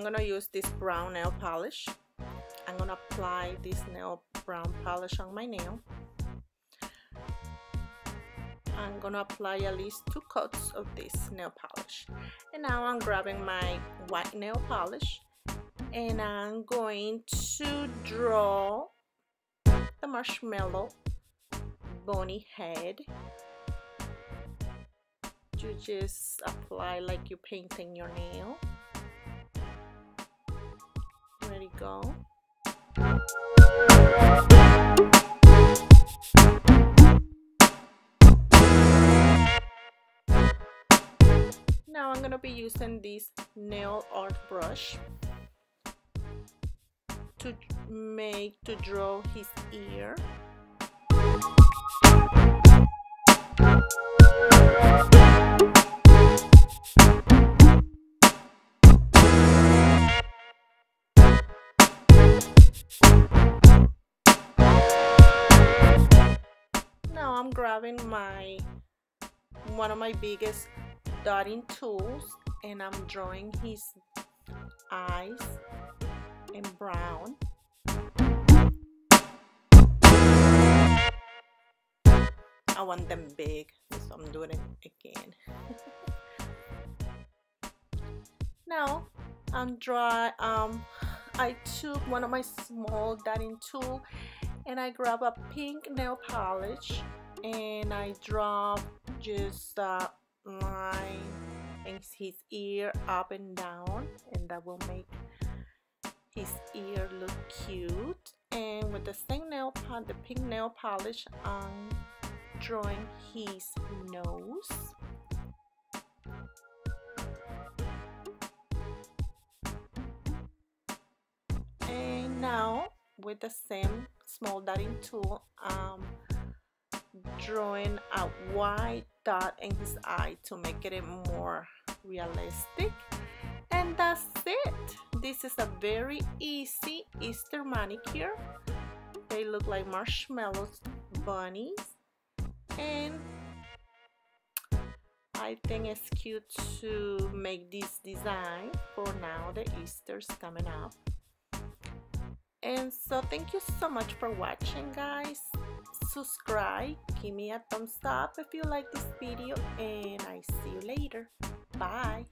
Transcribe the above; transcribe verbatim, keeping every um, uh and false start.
gonna use this brown nail polish. I'm gonna apply this nail brown polish on my nail. I'm gonna apply at least two coats of this nail polish. And now I'm grabbing my white nail polish and I'm going to draw the marshmallow bunny head. You just apply like you're painting your nail. Ready, go. Now I'm gonna be using this nail art brush to make to draw his ear. Now I'm grabbing my one of my biggest dotting tools and I'm drawing his eyes in brown. I want them big, so I'm doing it again. Now I'm dry. Um, I took one of my small dotting tool and I grab a pink nail polish and I draw just a line in his ear up and down, and that will make his ear look cute. And with the same nail polish, the pink nail polish, I'm drawing his nose. And now with the same small dotting tool, um drawing a white dot in his eye to make it more realistic. And that's it. This is a very easy Easter manicure. They look like marshmallows bunnies, and I think it's cute to make this design for now that Easter's coming up. And so thank you so much for watching, guys. Subscribe, give me a thumbs up if you like this video, and I see you later. Bye.